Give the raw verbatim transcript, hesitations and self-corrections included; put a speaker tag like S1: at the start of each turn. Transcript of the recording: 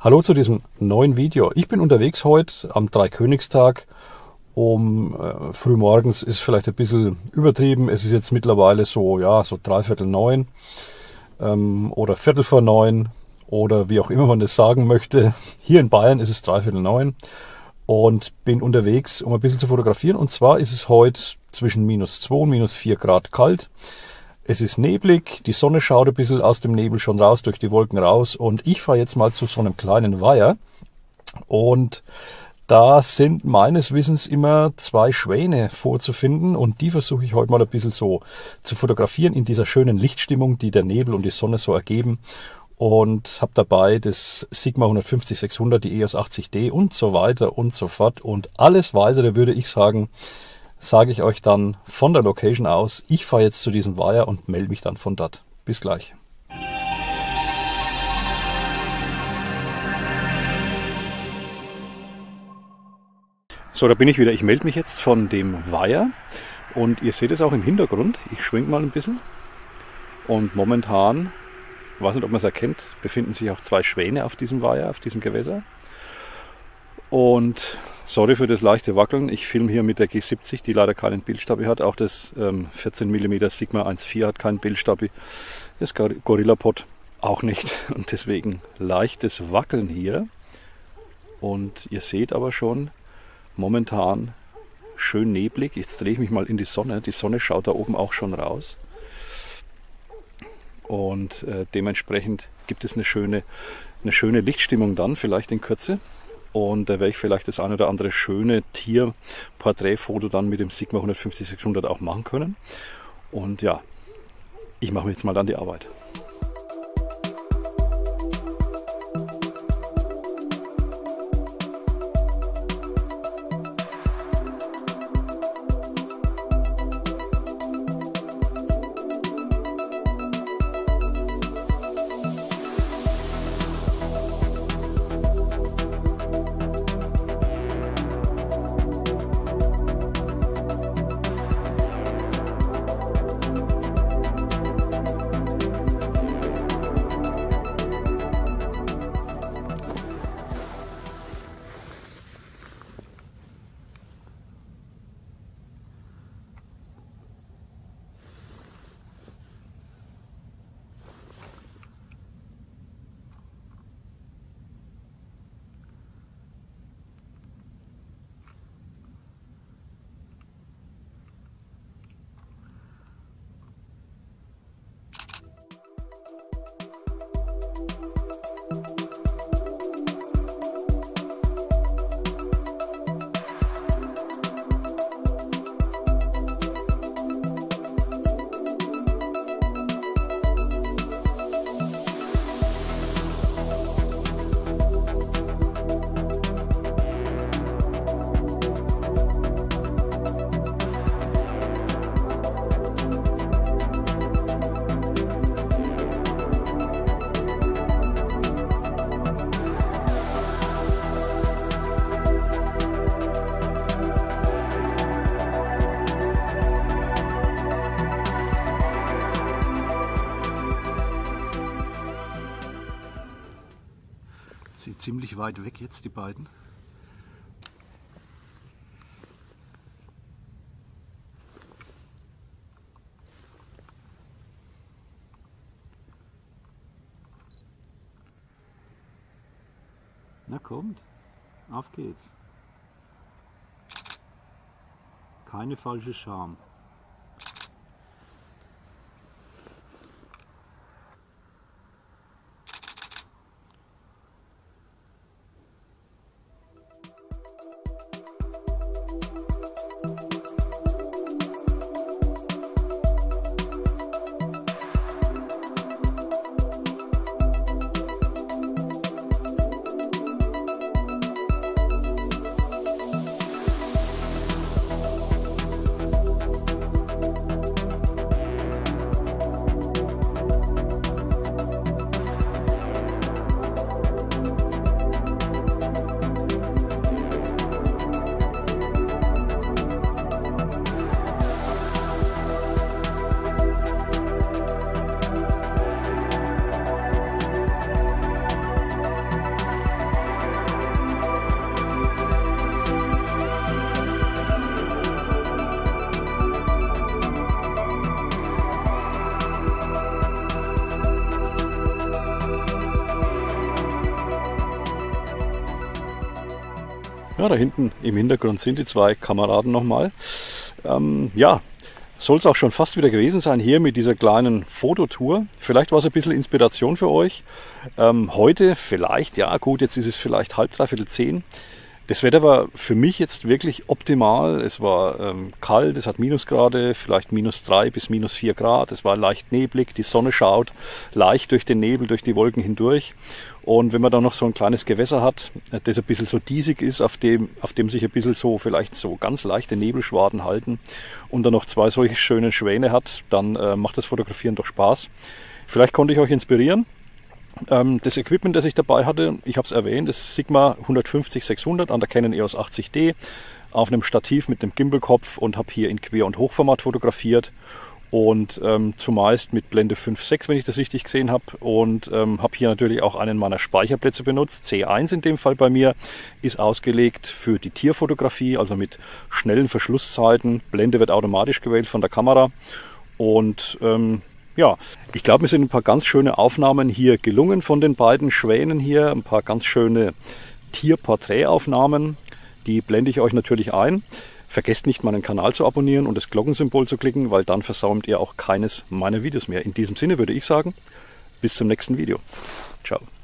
S1: Hallo zu diesem neuen Video. Ich bin unterwegs heute am Dreikönigstag. Um äh, frühmorgens ist vielleicht ein bisschen übertrieben. Es ist jetzt mittlerweile so, ja, so dreiviertel neun ähm, oder viertel vor neun oder wie auch immer man das sagen möchte. Hier in Bayern ist es dreiviertel neun und bin unterwegs, um ein bisschen zu fotografieren. Und zwar ist es heute zwischen minus zwei und minus vier Grad kalt. Es ist neblig, die Sonne schaut ein bisschen aus dem Nebel schon raus, durch die Wolken raus. Und ich fahre jetzt mal zu so einem kleinen Weiher. Und da sind meines Wissens immer zwei Schwäne vorzufinden. Und die versuche ich heute mal ein bisschen so zu fotografieren in dieser schönen Lichtstimmung, die der Nebel und die Sonne so ergeben. Und habe dabei das Sigma hundertfünfzig sechshundert, die E O S achtzig D und so weiter und so fort. Und alles Weitere würde ich sagen, sage ich euch dann von der Location aus. Ich fahre jetzt zu diesem Weiher und melde mich dann von dort. Bis gleich. So, da bin ich wieder. Ich melde mich jetzt von dem Weiher und ihr seht es auch im Hintergrund. Ich schwenke mal ein bisschen und momentan, ich weiß nicht, ob man es erkennt, befinden sich auch zwei Schwäne auf diesem Weiher, auf diesem Gewässer. Und sorry für das leichte Wackeln. Ich filme hier mit der G siebzig, die leider keinen Bildstabi hat. Auch das ähm, vierzehn Millimeter Sigma eins Komma vier hat keinen Bildstabi. Das GorillaPod auch nicht. Und deswegen leichtes Wackeln hier. Und ihr seht aber schon, momentan schön neblig. Jetzt drehe ich mich mal in die Sonne. Die Sonne schaut da oben auch schon raus. Und äh, dementsprechend gibt es eine schöne, eine schöne Lichtstimmung dann, vielleicht in Kürze. Und da werde ich vielleicht das eine oder andere schöne Tier-Porträtfoto dann mit dem Sigma hundertfünfzig sechshundert auch machen können. Und ja, ich mache mich jetzt mal an die Arbeit. Sind ziemlich weit weg jetzt, die beiden. Na kommt, auf geht's. Keine falsche Scham. Ja, da hinten im Hintergrund sind die zwei Kameraden nochmal. Ähm, ja, soll es auch schon fast wieder gewesen sein hier mit dieser kleinen Fototour. Vielleicht war es ein bisschen Inspiration für euch. Ähm, heute vielleicht, ja gut, jetzt ist es vielleicht halb, dreiviertel zehn. Das Wetter war für mich jetzt wirklich optimal. Es war ähm, kalt, es hat Minusgrade, vielleicht minus drei bis minus vier Grad. Es war leicht neblig, die Sonne schaut leicht durch den Nebel, durch die Wolken hindurch. Und wenn man dann noch so ein kleines Gewässer hat, das ein bisschen so diesig ist, auf dem, auf dem sich ein bisschen so vielleicht so ganz leichte Nebelschwaden halten und dann noch zwei solche schöne Schwäne hat, dann äh, macht das Fotografieren doch Spaß. Vielleicht konnte ich euch inspirieren. Das Equipment, das ich dabei hatte, ich habe es erwähnt, das Sigma hundertfünfzig sechshundert an der Canon E O S achtzig D auf einem Stativ mit einem Gimbal-Kopf und habe hier in Quer- und Hochformat fotografiert und ähm, zumeist mit Blende fünf Komma sechs, wenn ich das richtig gesehen habe, und ähm, habe hier natürlich auch einen meiner Speicherplätze benutzt. C eins in dem Fall bei mir ist ausgelegt für die Tierfotografie, also mit schnellen Verschlusszeiten. Blende wird automatisch gewählt von der Kamera und ähm, ja, ich glaube, mir sind ein paar ganz schöne Aufnahmen hier gelungen von den beiden Schwänen hier. Ein paar ganz schöne Tierporträtaufnahmen. Die blende ich euch natürlich ein. Vergesst nicht, meinen Kanal zu abonnieren und das Glockensymbol zu klicken, weil dann versäumt ihr auch keines meiner Videos mehr. In diesem Sinne würde ich sagen, bis zum nächsten Video. Ciao.